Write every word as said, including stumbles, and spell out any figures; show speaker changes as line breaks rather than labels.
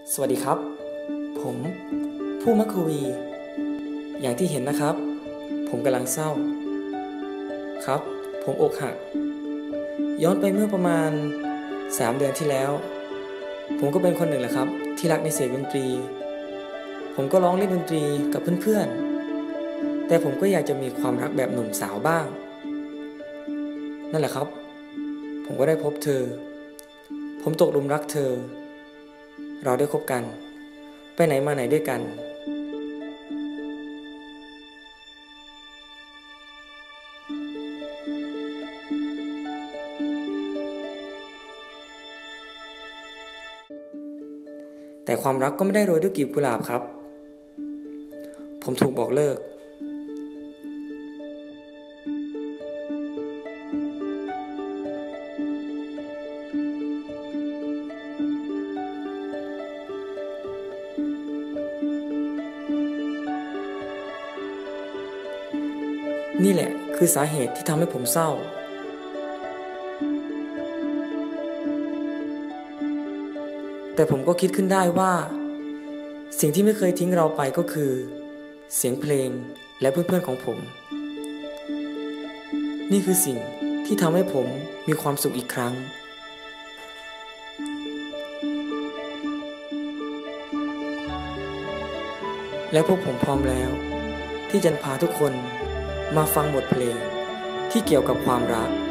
สวัสดีครับผมผู้มัคคุวีอย่างที่เห็นนะครับผมกำลังเศร้าครับผมอกหักย้อนไปเมื่อประมาณสามเดือนที่แล้วผมก็เป็นคนหนึ่งแหละครับที่รักในเสียงดนตรีผมก็ร้องเล่นดนตรีกับเพื่อนๆแต่ผมก็อยากจะมีความรักแบบหนุ่มสาวบ้างนั่นแหละครับผมก็ได้พบเธอผมตกหลุมรักเธอเราได้คบกันไปไหนมาไหนด้วยกันแต่ความรักก็ไม่ได้โรยด้วยกลีบกุหลาบครับผมถูกบอกเลิกนี่แหละคือสาเหตุที่ทำให้ผมเศร้าแต่ผมก็คิดขึ้นได้ว่าสิ่งที่ไม่เคยทิ้งเราไปก็คือเสียงเพลงและเพื่อนๆของผมนี่คือสิ่งที่ทำให้ผมมีความสุขอีกครั้งและพวกผมพร้อมแล้วที่จะพาทุกคนมาฟังบทเพลงที่เกี่ยวกับความรัก